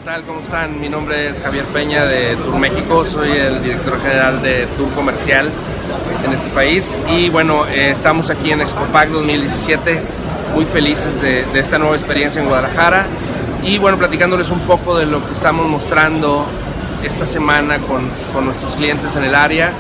tal? ¿Cómo están? Mi nombre es Javier Peña de Tour México, soy el director general de Tour Comercial en este país y bueno, estamos aquí en ExpoPAC 2017, muy felices de esta nueva experiencia en Guadalajara y bueno, platicándoles un poco de lo que estamos mostrando esta semana con nuestros clientes en el área.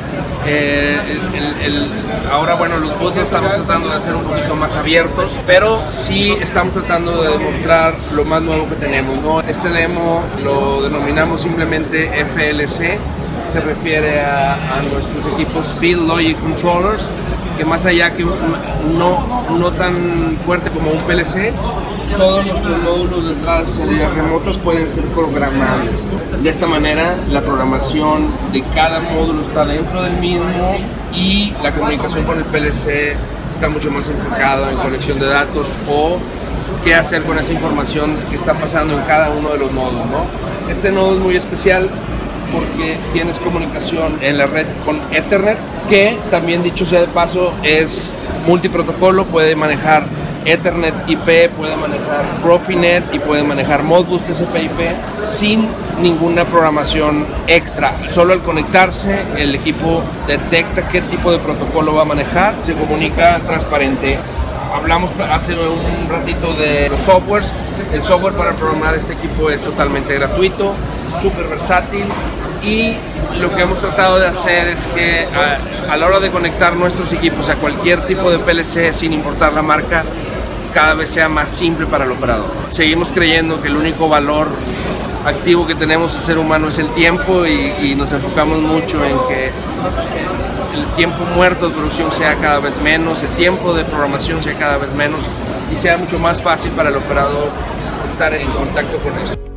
Ahora bueno, los booths estamos tratando de hacer un poquito más abiertos, pero sí estamos tratando de demostrar lo más nuevo que tenemos, ¿no? Este demo lo denominamos simplemente FLC, se refiere a nuestros equipos Field Logic Controllers, que más allá que no tan fuerte como un PLC, todos nuestros módulos de entrada y salida remotos pueden ser programables. De esta manera, la programación de cada módulo está dentro del mismo y la comunicación con el PLC está mucho más enfocada en conexión de datos o qué hacer con esa información que está pasando en cada uno de los nodos, ¿no? Este nodo es muy especial porque tienes comunicación en la red con Ethernet, que también, dicho sea de paso, es multiprotocolo, puede manejar Ethernet IP, puede manejar Profinet y puede manejar Modbus TCP/IP sin ninguna programación extra. Solo al conectarse el equipo detecta qué tipo de protocolo va a manejar, se comunica transparente. Hablamos hace un ratito de los softwares. El software para programar este equipo es totalmente gratuito, súper versátil y lo que hemos tratado de hacer es que a la hora de conectar nuestros equipos a cualquier tipo de PLC sin importar la marca, cada vez sea más simple para el operador. Seguimos creyendo que el único valor activo que tenemos el ser humano es el tiempo y nos enfocamos mucho en que el tiempo muerto de producción sea cada vez menos, el tiempo de programación sea cada vez menos y sea mucho más fácil para el operador estar en contacto con eso.